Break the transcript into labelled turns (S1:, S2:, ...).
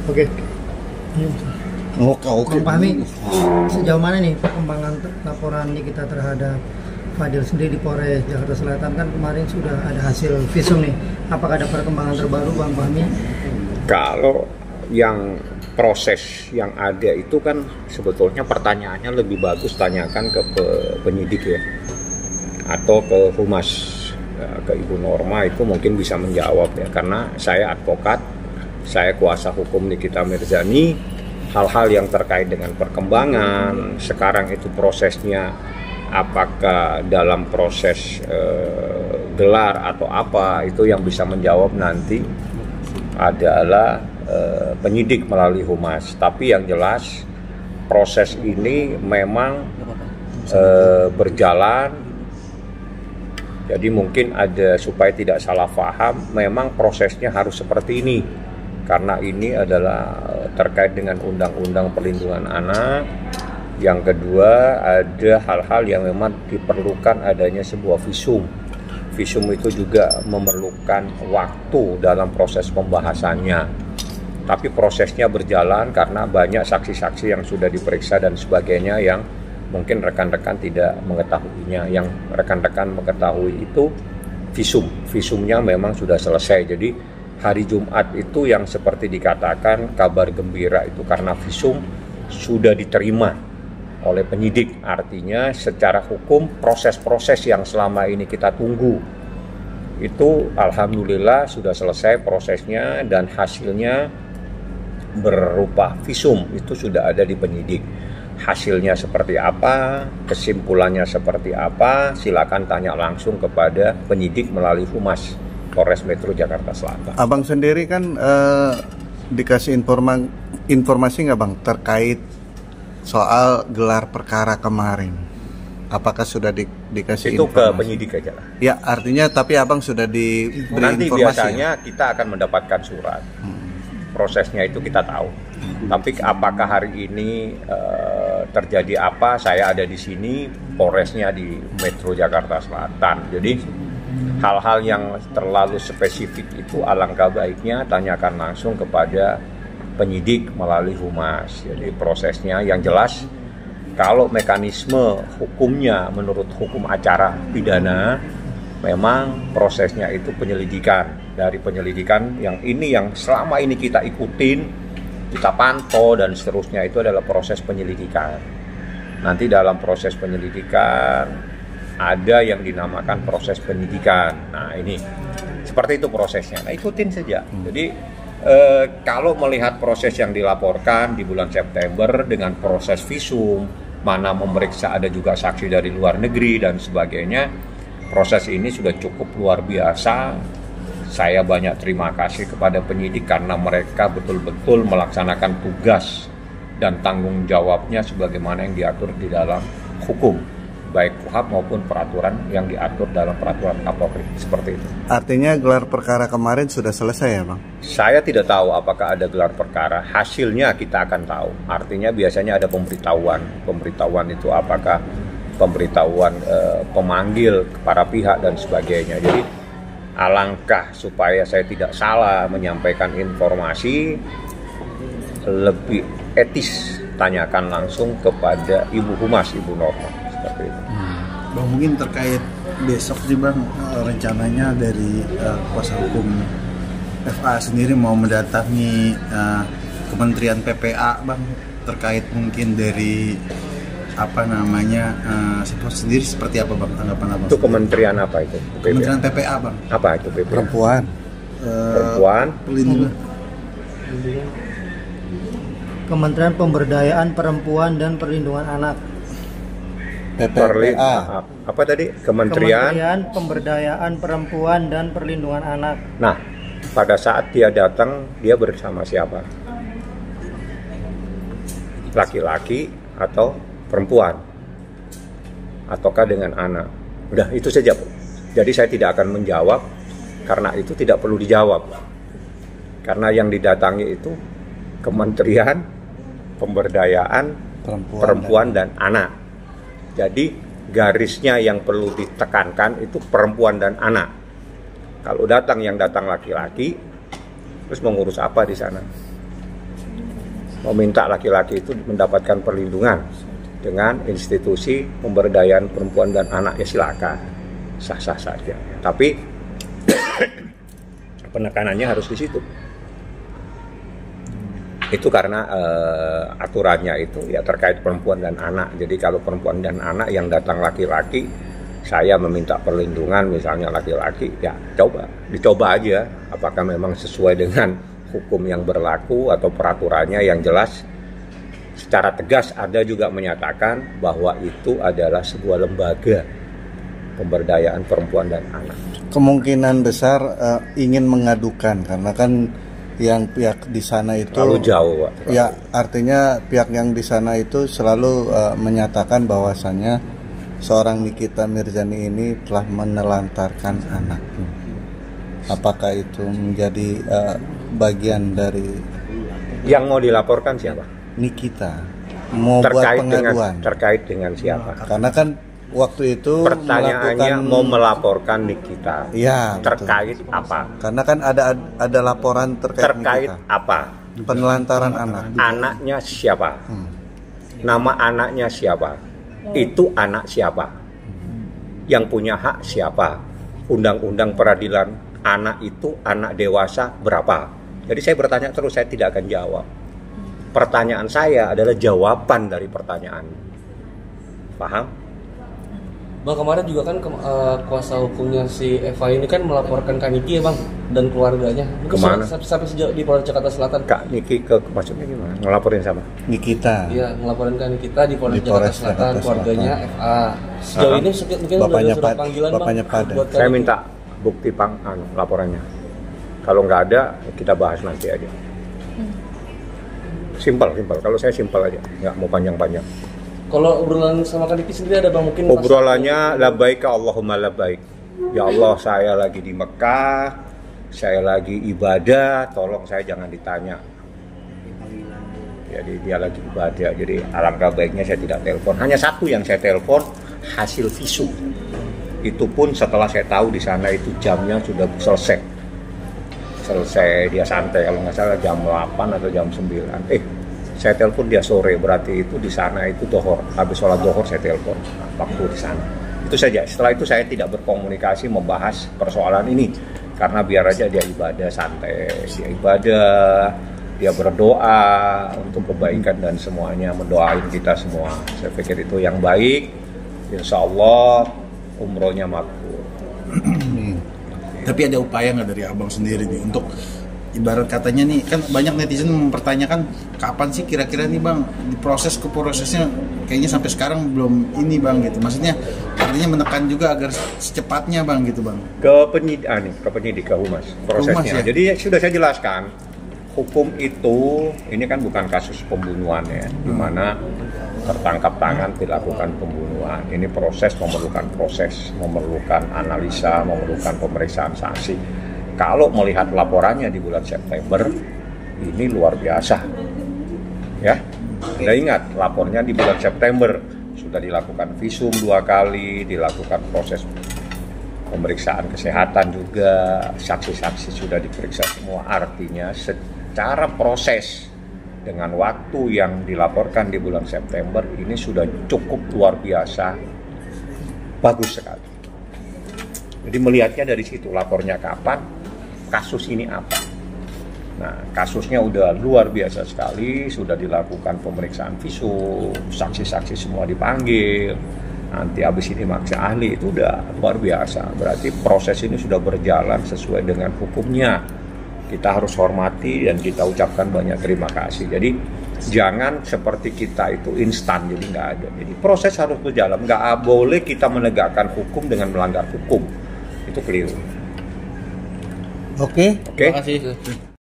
S1: Oke.
S2: Oke.
S1: Bang Fahmi, sejauh mana nih perkembangan laporan kita terhadap Fadil sendiri di Polres Jakarta Selatan? Kan kemarin sudah ada hasil visum nih. Apakah ada perkembangan terbaru, Bang Fahmi?
S3: Kalau yang proses yang ada itu kan sebetulnya pertanyaannya lebih bagus tanyakan ke penyidik ya, atau ke humas, ke Ibu Norma itu mungkin bisa menjawab ya, karena saya advokat, saya kuasa hukum Nikita Mirzani. Hal-hal yang terkait dengan perkembangan sekarang itu prosesnya, apakah dalam proses gelar atau apa, itu yang bisa menjawab nanti adalah penyidik melalui humas. Tapi yang jelas proses ini memang berjalan. Jadi mungkin ada, supaya tidak salah paham, memang prosesnya harus seperti ini. Karena ini adalah terkait dengan Undang-Undang Perlindungan Anak. Yang kedua, ada hal-hal yang memang diperlukan adanya sebuah visum. Visum itu juga memerlukan waktu dalam proses pembahasannya. Tapi prosesnya berjalan karena banyak saksi-saksi yang sudah diperiksa dan sebagainya yang mungkin rekan-rekan tidak mengetahuinya. Yang rekan-rekan mengetahui itu visum. Visumnya memang sudah selesai. Jadi hari Jumat itu yang seperti dikatakan kabar gembira itu karena visum sudah diterima oleh penyidik. Artinya secara hukum proses-proses yang selama ini kita tunggu itu alhamdulillah sudah selesai prosesnya, dan hasilnya berupa visum itu sudah ada di penyidik. Hasilnya seperti apa, kesimpulannya seperti apa, silakan tanya langsung kepada penyidik melalui humas Polres Metro Jakarta Selatan.
S2: Abang sendiri kan dikasih informasi nggak Bang terkait soal gelar perkara kemarin? Apakah sudah dikasih
S3: itu
S2: informasi?
S3: Ke penyidik aja.
S2: Ya, artinya tapi Abang sudah diberi
S3: Nanti
S2: informasi.
S3: biasanya ya? Kita akan mendapatkan surat. Prosesnya itu kita tahu. Tapi apakah hari ini terjadi apa? Saya ada di sini, Polresnya di Metro Jakarta Selatan. Jadi hal-hal yang terlalu spesifik itu alangkah baiknya tanyakan langsung kepada penyidik melalui humas. Jadi prosesnya yang jelas, kalau mekanisme hukumnya menurut hukum acara pidana, memang prosesnya itu penyelidikan. Dari penyelidikan yang ini yang selama ini kita ikutin, kita pantau dan seterusnya, itu adalah proses penyelidikan. Nanti dalam proses penyelidikan ada yang dinamakan proses penyidikan. Nah ini seperti itu prosesnya. Nah ikutin saja. Jadi kalau melihat proses yang dilaporkan di bulan September dengan proses visum, mana memeriksa ada juga saksi dari luar negeri dan sebagainya, proses ini sudah cukup luar biasa. Saya banyak terima kasih kepada penyidik karena mereka betul-betul melaksanakan tugas dan tanggung jawabnya sebagaimana yang diatur di dalam hukum, baik KUHP maupun peraturan yang diatur dalam peraturan Kapolri, seperti itu.
S2: Artinya gelar perkara kemarin sudah selesai ya Bang?
S3: Saya tidak tahu apakah ada gelar perkara, hasilnya kita akan tahu. Artinya biasanya ada pemberitahuan. Pemberitahuan itu apakah pemberitahuan pemanggil ke para pihak dan sebagainya. Jadi alangkah supaya saya tidak salah menyampaikan informasi, lebih etis tanyakan langsung kepada Ibu Humas, Ibu Norma. Seperti itu.
S4: Bang, mungkin terkait besok nih Bang, rencananya dari kuasa hukum FA sendiri mau mendatangi Kementerian PPA Bang, terkait mungkin dari apa namanya sendiri seperti apa Bang, tanggapan Abang?
S3: Itu kementerian apa itu? PPA?
S4: Kementerian PPA Bang.
S3: Apa itu PPA?
S2: Perempuan.
S3: Perempuan.
S1: Kementerian Pemberdayaan Perempuan dan Perlindungan Anak.
S2: PPA.
S3: Apa tadi? Kementerian
S1: Pemberdayaan Perempuan dan Perlindungan Anak.
S3: Nah, pada saat dia datang, dia bersama siapa? Laki-laki atau perempuan? Ataukah dengan anak? Udah, itu saja, Bu. Jadi saya tidak akan menjawab, karena itu tidak perlu dijawab. Karena yang didatangi itu Kementerian Pemberdayaan Perempuan dan Anak. Jadi garisnya yang perlu ditekankan itu perempuan dan anak. Kalau yang datang laki-laki, terus mengurus apa di sana? meminta laki-laki itu mendapatkan perlindungan dengan institusi pemberdayaan perempuan dan anak, ya silakan, sah-sah saja. Tapi penekanannya harus di situ. Itu karena aturannya itu ya terkait perempuan dan anak. Jadi kalau perempuan dan anak yang datang laki-laki, saya meminta perlindungan misalnya laki-laki, ya dicoba aja apakah memang sesuai dengan hukum yang berlaku atau peraturannya yang jelas. Secara tegas ada juga menyatakan bahwa itu adalah sebuah lembaga pemberdayaan perempuan dan anak.
S2: Kemungkinan besar ingin mengadukan karena kan yang pihak di sana itu
S3: terlalu jauh, Pak.
S2: Ya, artinya pihak yang di sana itu selalu menyatakan bahwasannya seorang Nikita Mirzani ini telah menelantarkan anaknya. Apakah itu menjadi bagian dari
S3: yang mau dilaporkan siapa?
S2: Nikita mau buat pengaduan
S3: terkait dengan siapa?
S2: Karena kan waktu itu
S3: pertanyaannya mau melaporkan Nikita.
S2: Ya,
S3: terkait
S2: betul.
S3: apa?
S2: Karena kan ada laporan terkait Nikita.
S3: Apa?
S2: Penelantaran anak.
S3: Anaknya siapa? Nama anaknya siapa? Itu anak siapa? Yang punya hak siapa? Undang-undang peradilan anak itu anak dewasa berapa? Jadi saya bertanya terus, saya tidak akan jawab. Pertanyaan saya adalah jawaban dari pertanyaan. Paham?
S5: Bang, kemarin juga kan kuasa hukumnya si Eva ini kan melaporkan Kak Niki ya Bang, dan keluarganya.
S3: Kemana?
S5: Sampai sejauh di Polres Jakarta Selatan.
S3: Kak Niki maksudnya gimana? Ngelaporin sama?
S2: Nikita.
S5: Iya, ngelaporin Kak Nikita di Polres Jakarta Selatan, keluarganya FA. Sejauh ini mungkin
S2: bapaknya
S5: sudah panggilan
S2: bapaknya
S5: Bang.
S2: pada.
S3: Saya minta bukti laporannya. Kalau nggak ada, kita bahas nanti aja. Simpel. Kalau saya simpel aja, nggak mau panjang-panjang.
S5: Kalau obrolan sama Kak Niki sendiri ada Bang mungkin?
S3: Obrolannya labbaik Allahumma labbaik. Ya Allah, saya lagi di Mekah, saya lagi ibadah, tolong saya jangan ditanya. Jadi dia lagi ibadah, jadi alangkah baiknya saya tidak telepon. Hanya satu yang saya telepon, hasil visum. Itu pun setelah saya tahu di sana itu jamnya sudah selesai dia santai, kalau nggak salah jam 8 atau jam 9. Saya telepon dia sore, berarti itu di sana itu dohor, habis sholat dohor saya telepon waktu di sana. Itu saja. Setelah itu saya tidak berkomunikasi membahas persoalan ini karena biar aja dia ibadah santai, dia ibadah, dia berdoa untuk kebaikan dan semuanya, mendoain kita semua. Saya pikir itu yang baik. Insya Allah umrohnya makbul.
S4: Tapi ada upaya nggak dari abang sendiri nih untuk ibarat katanya nih, kan banyak netizen mempertanyakan kapan sih kira-kira nih Bang prosesnya kayaknya sampai sekarang belum ini Bang gitu. Maksudnya artinya menekan juga agar secepatnya Bang gitu Bang.
S3: Ke penyidik ke humas prosesnya.
S4: Humas, ya?
S3: Jadi sudah saya jelaskan, hukum itu ini kan bukan kasus pembunuhan ya, di mana tertangkap tangan dilakukan pembunuhan. Ini memerlukan analisa, memerlukan pemeriksaan saksi. Kalau melihat laporannya di bulan September, ini luar biasa. Ya, Anda ingat lapornya di bulan September sudah dilakukan visum 2 kali, dilakukan proses pemeriksaan kesehatan juga, saksi-saksi sudah diperiksa semua. Artinya secara proses dengan waktu yang dilaporkan di bulan September ini sudah cukup luar biasa, bagus sekali. Jadi melihatnya dari situ, lapornya kapan, kasus ini apa. Nah, kasusnya udah luar biasa sekali, sudah dilakukan pemeriksaan visum, saksi-saksi semua dipanggil, nanti habis ini maksud ahli, itu udah luar biasa. Berarti proses ini sudah berjalan sesuai dengan hukumnya. Kita harus hormati dan kita ucapkan banyak terima kasih. Jadi jangan seperti kita itu instan, jadi nggak ada. Jadi proses harus berjalan, nggak boleh kita menegakkan hukum dengan melanggar hukum. Itu keliru.
S2: Oke.
S3: Oke.
S5: Terima kasih.